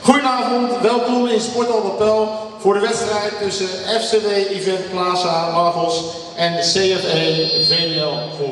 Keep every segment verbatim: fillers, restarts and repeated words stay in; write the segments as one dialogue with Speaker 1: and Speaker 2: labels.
Speaker 1: Goedenavond, welkom in Sporthal de Pel voor de wedstrijd tussen F C W Event Plaza Argos en C F E V D L Groep.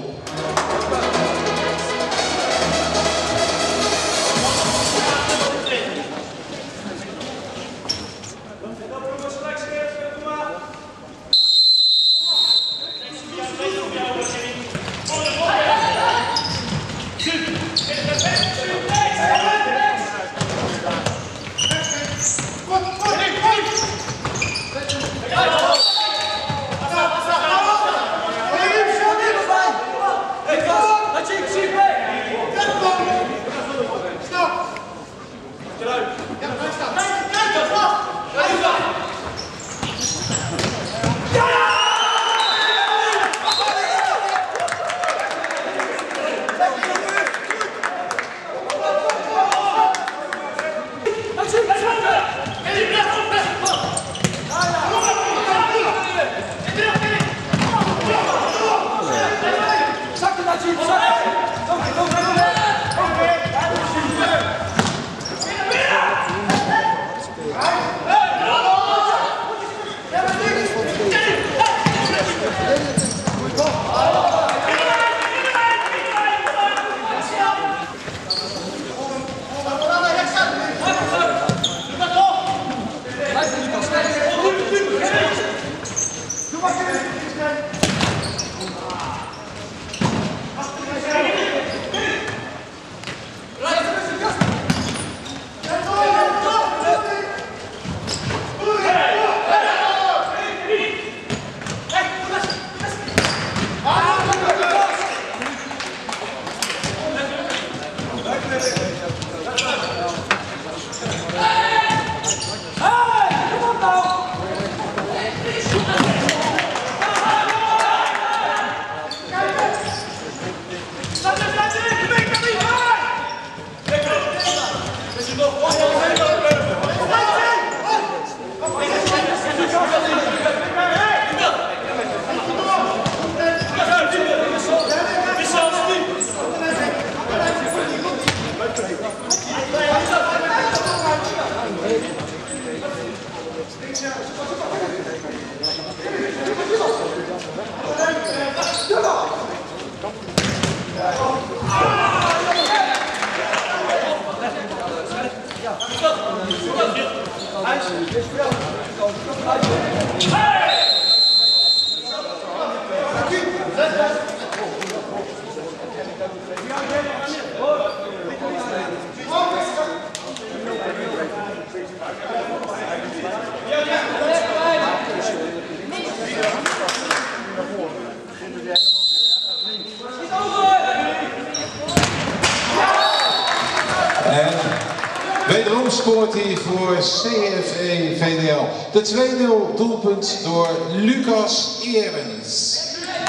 Speaker 2: Wederom scoort hij voor C F E V D L. De twee nul doelpunt door Lucas Eerens.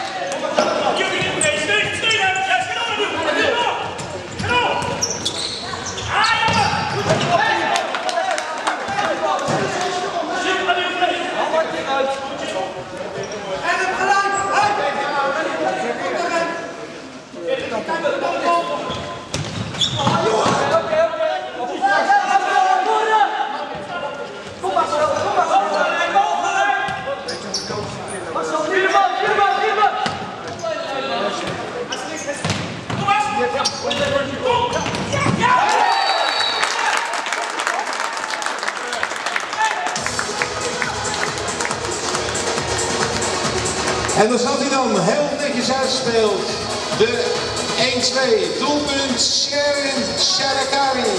Speaker 2: En dan zat hij dan heel netjes uitgespeeld. De één twee doelpunt Sharon Sharakari.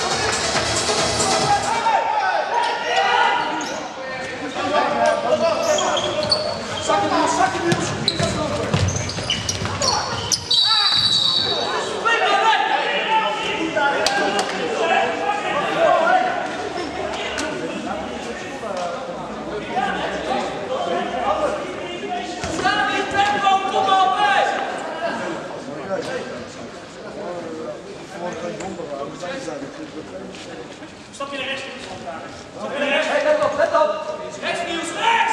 Speaker 3: Stap je naar rechts. Stap je naar rechts. Hey, let op, let op. Rechts, Niels, rechts!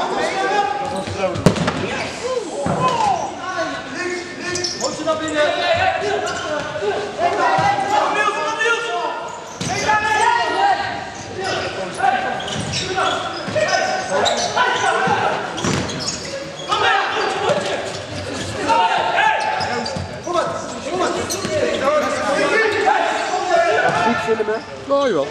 Speaker 3: Moet je naar binnen. Niels, Niels!
Speaker 4: filmen? Nou, jawel.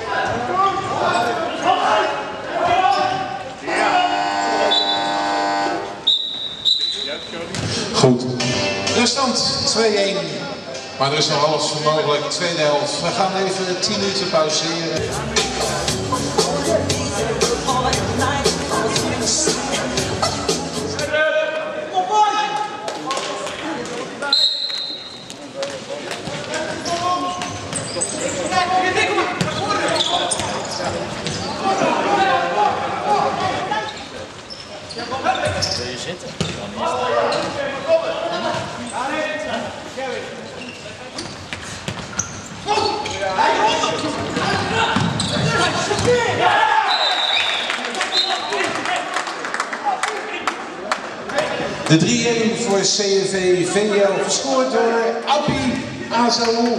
Speaker 2: Goed. De stand twee-een. Maar er is nog alles voor mogelijk. Tweede helft. We gaan even tien minuten pauzeren.
Speaker 5: Wil je zitten?
Speaker 2: De drie-een voor C F V V D L gescoord door Abi Azalou.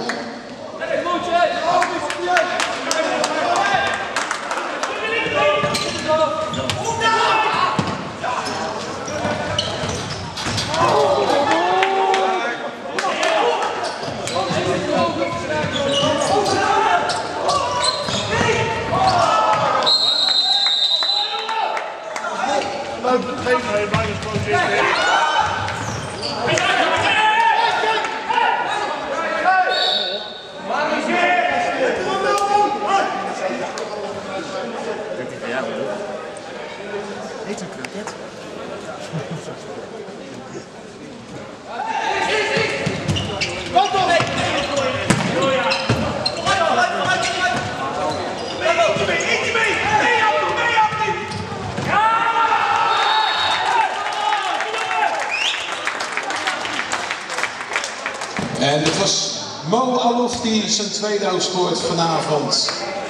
Speaker 5: Heet een kroket.
Speaker 2: En het was Mo Alouf die zijn tweede ook scoort vanavond.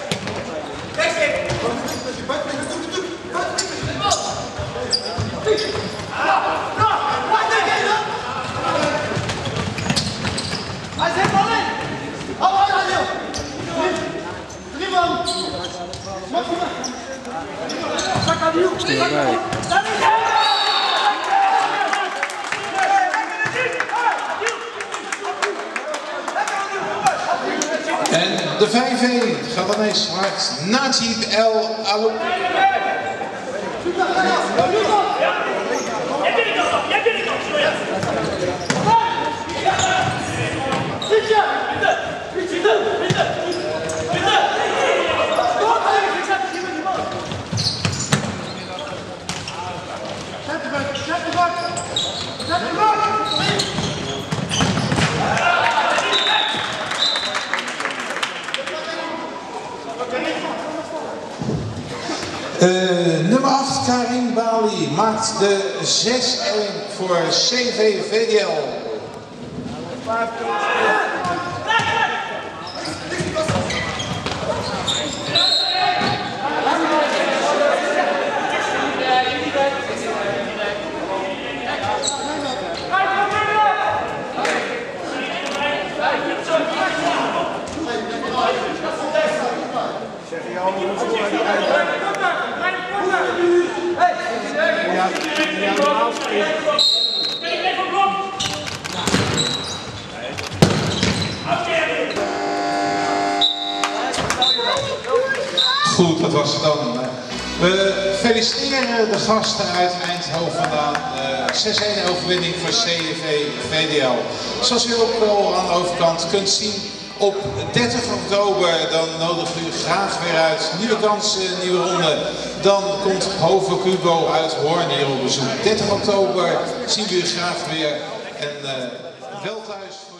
Speaker 2: En de vijf-een gaat ineens hard. Najib El Alou. Uh, nummer acht, Karim Bali, maakt de zes-een voor C V V D L. Goed, dat was het dan. We feliciteren de gasten uit Eindhoven vandaan. Uh, zes-een overwinning voor C F V V D L. Zoals u ook wel aan de overkant kunt zien, op dertig oktober dan nodigen we u graag weer uit. Nieuwe kansen, nieuwe ronde. Dan komt Hovo Kubo uit Hoorn hier op bezoek. dertig oktober zien we u graag weer. En uh, wel thuis.